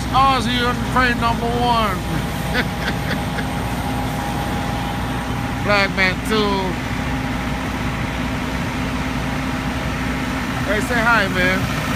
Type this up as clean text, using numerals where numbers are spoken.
Ozzy on train number 1. Flagman 2. Hey, say hi, man.